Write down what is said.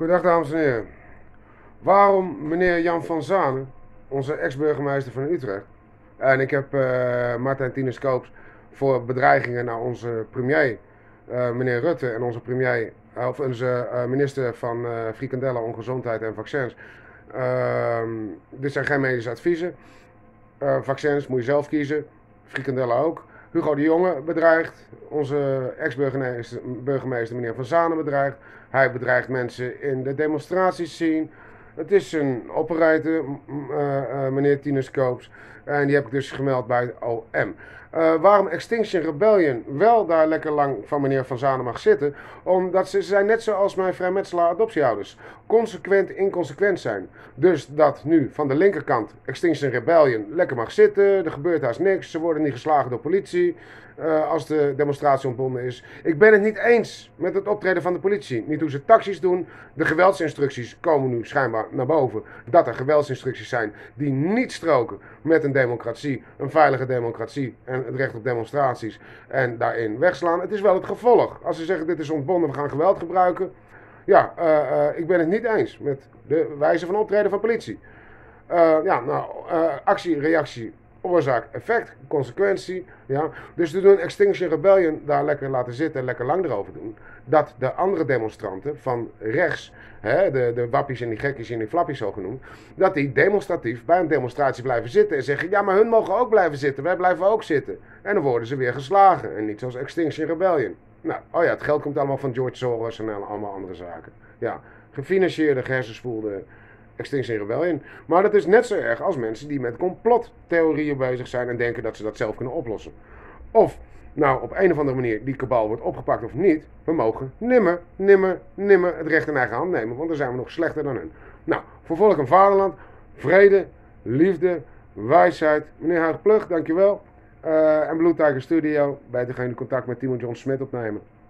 Goedendag dames en heren. Waarom meneer Jan van Zanen, onze ex-burgemeester van Utrecht, en ik heb Martijn Tinus Koops voor bedreigingen naar onze premier, meneer Rutte, en onze premier, of onze minister van frikandellen, ongezondheid en vaccins. Dit zijn geen medische adviezen. Vaccins moet je zelf kiezen, frikandellen ook. Hugo de Jonge bedreigt, onze ex-burgemeester meneer Van Zanen bedreigt. Hij bedreigt mensen in de demonstraties zien. Het is een operator, meneer Tinus Koops. En die heb ik dus gemeld bij OM. Waarom Extinction Rebellion wel daar lekker lang van meneer Van Zanen mag zitten? Omdat ze zijn net zoals mijn vrijmetselaar adoptiehouders. Consequent inconsequent zijn. Dus dat nu van de linkerkant Extinction Rebellion lekker mag zitten. Er gebeurt haast niks. Ze worden niet geslagen door politie. Als de demonstratie ontbonden is. Ik ben het niet eens met het optreden van de politie. Niet hoe ze taxis doen. De geweldsinstructies komen nu schijnbaar naar boven. Dat er geweldsinstructies zijn die niet stroken met een democratie. Een veilige democratie en het recht op demonstraties. En daarin wegslaan. Het is wel het gevolg. Als ze zeggen dit is ontbonden, we gaan geweld gebruiken. Ja, ik ben het niet eens met de wijze van optreden van politie. Actie, reactie, oorzaak, effect, consequentie. Ja. Dus we doen Extinction Rebellion daar lekker laten zitten en lekker lang erover doen. Dat de andere demonstranten van rechts, de wappies en die gekkies en die flappies zo genoemd, dat die demonstratief bij een demonstratie blijven zitten en zeggen, ja maar hun mogen ook blijven zitten, wij blijven ook zitten. En dan worden ze weer geslagen en niet zoals Extinction Rebellion. Nou, oh ja, het geld komt allemaal van George Soros en allemaal andere zaken. Ja, gefinancierde, gehersenspoelde Extinction Rebellion. Maar dat is net zo erg als mensen die met complottheorieën bezig zijn en denken dat ze dat zelf kunnen oplossen. Of nou op een of andere manier die kabal wordt opgepakt of niet, we mogen nimmer het recht in eigen hand nemen, want dan zijn we nog slechter dan hun. Nou, voor volk en vaderland, vrede, liefde, wijsheid. Meneer Huig Plug, dankjewel. En Blue Tiger Studio, bij degene contact met Timo John Smit opnemen.